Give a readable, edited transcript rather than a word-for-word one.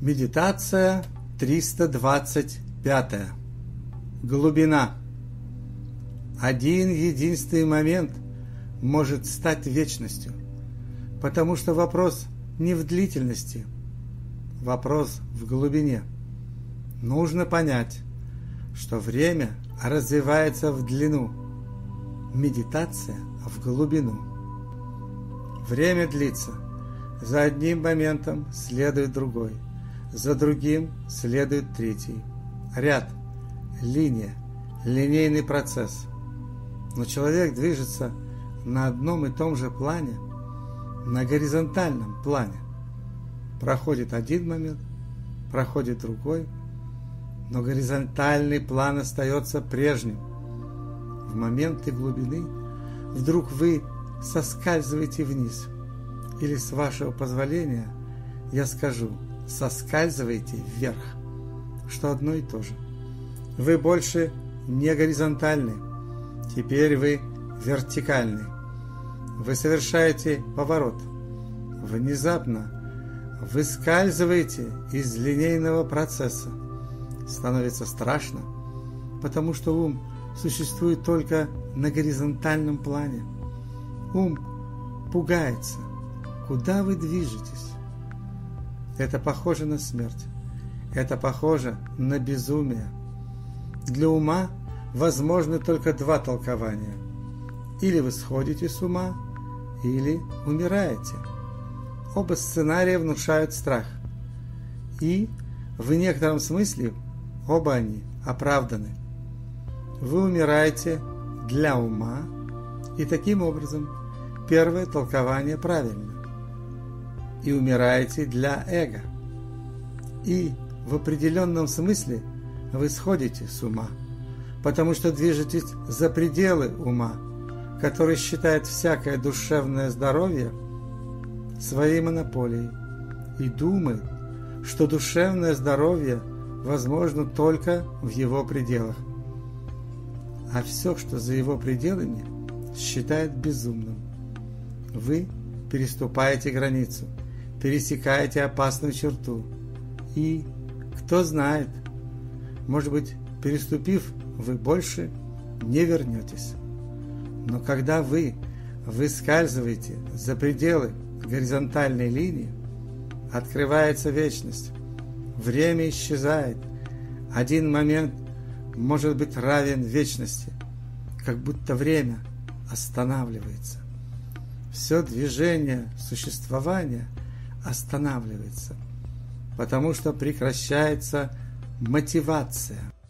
Медитация 325. Глубина. Один единственный момент может стать вечностью, потому что вопрос не в длительности, вопрос в глубине. Нужно понять, что время развивается в длину, медитация в глубину. Время длится. За одним моментом следует другой, за другим следует третий. Ряд, линия, линейный процесс. Но человек движется на одном и том же плане, на горизонтальном плане. Проходит один момент, проходит другой, но горизонтальный план остается прежним. В моменты глубины вдруг вы соскальзываете вниз. Или, с вашего позволения, я скажу, соскальзываете вверх, что одно и то же. Вы больше не горизонтальны, теперь вы вертикальны. Вы совершаете поворот. Внезапно выскальзываете из линейного процесса. Становится страшно, потому что ум существует только на горизонтальном плане. Ум пугается. Куда вы движетесь? Это похоже на смерть. Это похоже на безумие. Для ума возможны только два толкования. Или вы сходите с ума, или умираете. Оба сценария внушают страх. И, в некотором смысле, оба они оправданы. Вы умираете для ума, и таким образом первое толкование правильно. И умираете для эго. И в определенном смысле вы сходите с ума, потому что движетесь за пределы ума, который считает всякое душевное здоровье своей монополией и думает, что душевное здоровье возможно только в его пределах, а все, что за его пределами, считает безумным. Вы переступаете границу, пересекаете опасную черту. И, кто знает, может быть, переступив, вы больше не вернетесь. Но когда вы выскальзываете за пределы горизонтальной линии, открывается вечность. Время исчезает. Один момент может быть равен вечности, как будто время останавливается. Все движение существования останавливается, потому что прекращается мотивация.